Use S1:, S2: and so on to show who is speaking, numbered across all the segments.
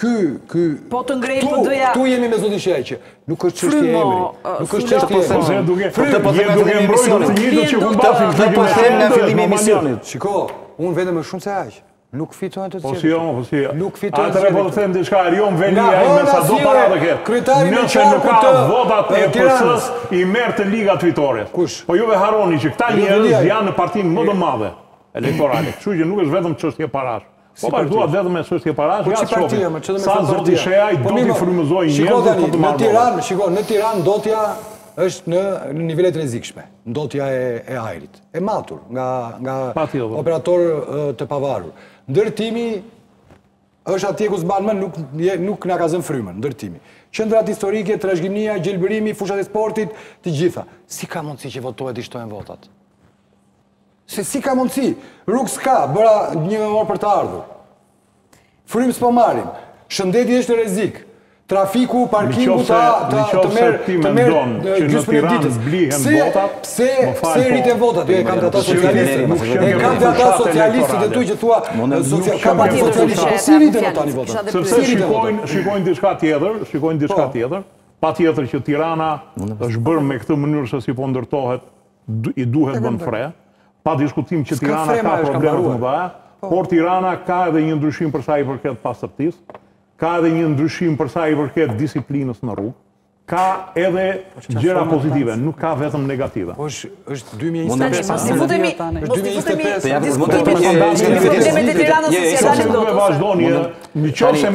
S1: Po të ngrej për doja...
S2: Këtu jemi me zotin Sheqe. Nuk është çështje emri. Nuk është çështje emri.
S3: Po them duke mbrojtur të njëjtën që humbafin
S4: në fillimin e emisionit.
S2: Shiko, unë vetëm më shumë se aq. Nuk fitojnë të
S3: Po si jo, po si.
S2: Nuk fitojnë.
S3: Atëre po të them diçka, Erion Velia ai me sa do para të ketë.
S2: Kryetari
S3: Nëse nuk ka votat e PS-s i merr të liga fitores. Po juve harroni që këta njerëz janë në partinë më të madhe elektorale. Kështu që nuk është vetëm çështje parash. Po vazhduat vetëm me çështje parash, ja shohim. Sa zoti Sheaj do t'i frymëzojë njerëzit për të marrë.
S2: Shiko, në Tiranë ndotja është në nivelet rrezikshme. Ndotja e ajrit. E matur nga operator të pavarur. Ndërtimi është atje ku s'ban më, nuk na ka zënë frymën, ndërtimi. Qendrat historike, trashëgimia, gjelbërimi, fushat e sportit, të gjitha. Si ka mundësi që votohet i shtojnë votat? Si ka mundësi? Rrugë s'ka, bëra 1 orë për të ardhur. Frymë s'po marrim. Shëndeti është rrezik. Trafiku, parkingu të merë gjysmën e ditës. Pse rriten votat? E kam të ata socialistët. E kam të ata socialistët e tu që thua ka parti socialistët. Po si rriten tani votat?
S3: Sepse shikojnë diçka tjetër, pa tjetër që Tirana është bërë me këtë mënyrë se si po ndërtohet, i duhet bën fre, pa diskutim që Tirana ka problemet më mëdha, por Tirana ka edhe një ndryshim për sa i përket pastërtisë, ka edhe një ndryshim për sa i përket disiplinës në rrugë, ka edhe gjëra pozitive, nuk ka vetëm negative.
S2: Është 2025.
S1: Si futemi
S4: diskutimin
S1: problemet e Tiranës si dalin
S3: dot. Vazhdoni, nëse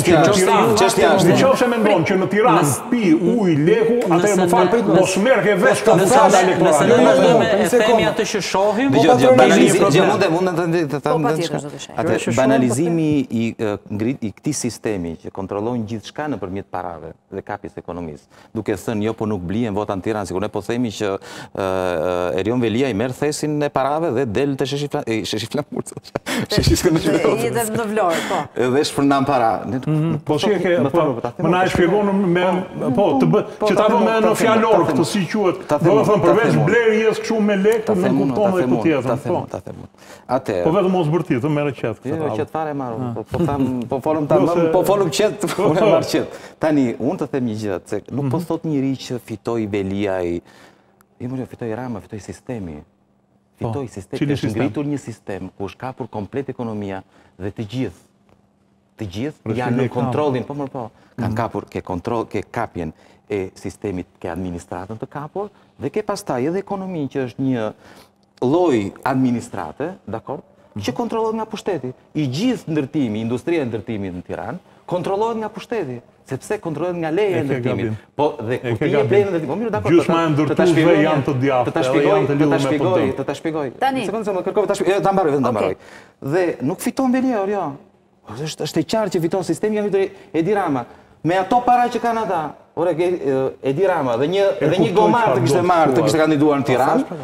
S3: mendon që në Tiranë pi ujë leku, atëherë më fal, mos merr ke vesh ka fusha elektorale.
S5: Ne themi atë që shohim,
S4: banalizimi i këtij sistemi që kontrollon gjithçka nëpërmjet parave dhe kapjes ekonomisë. Duke thënë jo, po nuk blien vota në Tiranë, sikur ne po themi që Erion Velia i merr thesin e parave dhe del të sheshi flamur.
S1: Jetë në Vlorë, po.
S4: Edhe shpërndan para.
S3: Po si e ke, më na e shpjegon me, po, që ta vëmë në fjalor këtë si quhet. Do të thënë përveç blerjes kështu me lekë, nuk kupton edhe këtë tjetër.
S4: Ta them. Atë.
S3: Po vetëm mos bërtit, merr qet këtë.
S4: Jo, qet fare marr. Po folum qet, po marr qet. Tani, unë të them një gjë, se nuk po thot njëri që fitoi Velia fitoi Rama, fitoi sistemi. Fitoi sistemi, është ngritur një sistem ku është kapur komplet ekonomia dhe të gjithë janë në kontrollin, kanë kapur, ke kapjen e sistemit, ke administratën të kapur, dhe ke pastaj edhe ekonominë që është një lloj administrate, dakord, që kontrollohet nga pushteti. I gjithë ndërtimi, industria e ndërtimit në Tiranë, kontrollohet nga pushteti, sepse kontrollohet nga leja e ndërtimit. Po dhe kur ti jep lejen e ndërtimit, po mirë, dakord.
S3: Gjysma e ndërtuesve janë të djathtë, janë të lidhur me punë.
S4: Të ta shpjegoj. Sekondë se më kërkova ta shpjegoj, ta mbaroj. Dhe nuk fiton Velia, jo. Është e qartë që fiton sistemi, janë fitur Edi Rama. Me ato para që kanë ata, Edi Rama dhe një gomar të kishte marrë, të kishte kandiduar në Tiranë,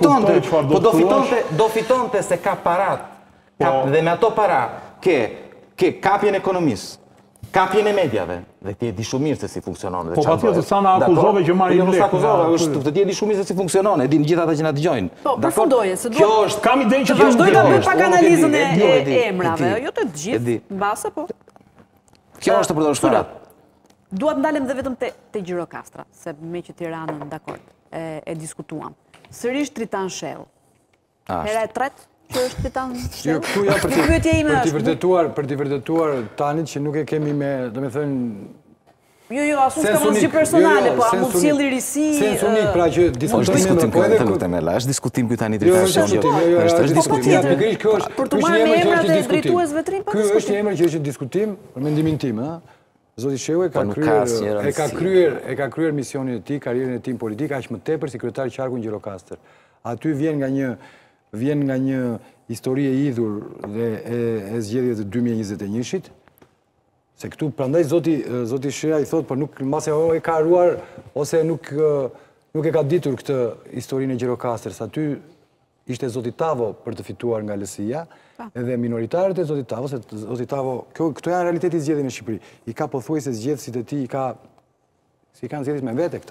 S4: do fitonte se ka parat. Dhe me ato para ke kapjen e ekonomisë, kapjen e mediave, dhe ti e di shumë mirë se si funksionon.
S3: Po patjetër sa na akuzove që marrin lekë.
S4: Jo, akuzove, është të ti e di shumë mirë se si funksionon, e din gjithë ata që na dëgjojnë.
S1: Po, përfundoje, se duhet.
S3: Kam idenë që
S1: vazhdoj ta bëj pak analizën e emrave, jo të gjithë, mbase po.
S4: Kjo është të përdorur shparat.
S1: Dua të ndalem dhe vetëm te Gjirokastra, se me që Tiranën, dakord, e diskutuam. Sërish Tritan Shell. Hera e tretë që është Tritan Shell?
S2: Këtu ja për t'i vërtetuar tanit që nuk e kemi me, do me thënë...
S1: Jo, asu s'ka mundësi personale, po a mund sjellë risi...
S2: Sens unik, pra që
S4: diskutim është diskutim këtë tani Tritan Shell.
S1: është diskutim. Për të marrë me emrat e drejtuesve të rinj, pa diskutim.
S2: Ky është një emër që është diskutim, për mendimin tim, Zoti Shehu e ka kryer misionin e tij, karrierën e tij politike aq më tepër si kryetar i qarkut Gjirokastër. Aty vjen nga një histori e idhur dhe e zgjedhjeve të 2021-shit. Se këtu prandaj Zoti Sheha i thot, por nuk mbase e ka haruar ose nuk e ka ditur këtë historinë e Gjirokastërës. Aty ishte Zoti Tavo për të fituar nga LSI-ja, edhe minoritarët e Zoti Tavo, se Zoti Tavo, këto janë realiteti i zgjedhjeve në Shqipëri. I ka pothuajse zgjedhësit e tij, si kanë zgjedhjes me vete këta.